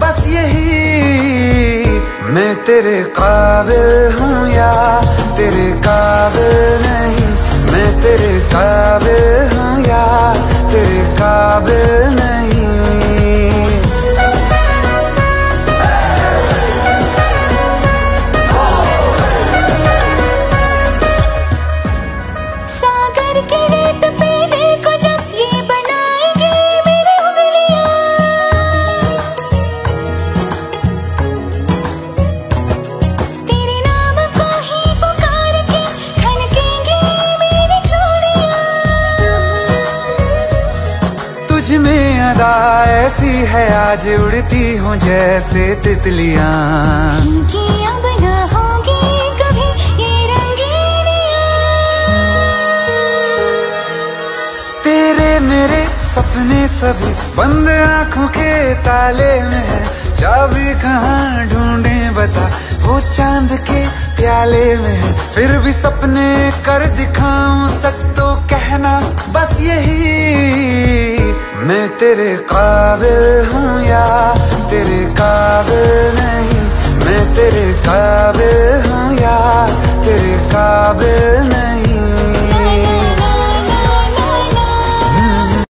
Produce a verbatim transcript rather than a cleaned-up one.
बस यही, मैं तेरे काबिल हूँ या तेरे काबिल नहीं, मैं तेरे काबिल हूँ या तेरे काबिल नहीं। सागर के रेत पे देखो जब ये बनाएंगे मेरी उंगलियां, तेरे नाम को ही पुकार के खनकेंगे मेरी चूड़ियां। तुझ में अदा ऐसी है आज उड़ती हूँ जैसे तितलियां, इनकी अब ना होगी कभी ये रंगीनियां। तेरे मेरे सपने सभी बंद आंखों के ताले में है, चाबी कहाँ ढूंढे बता, वो चांद के प्याले में है। फिर भी सपने कर दिखाऊं सच तो कहना बस यही, मैं तेरे काबिल हूँ या तेरे काबिल नहीं, मैं तेरे काबिल हूँ या तेरे काबिल नहीं।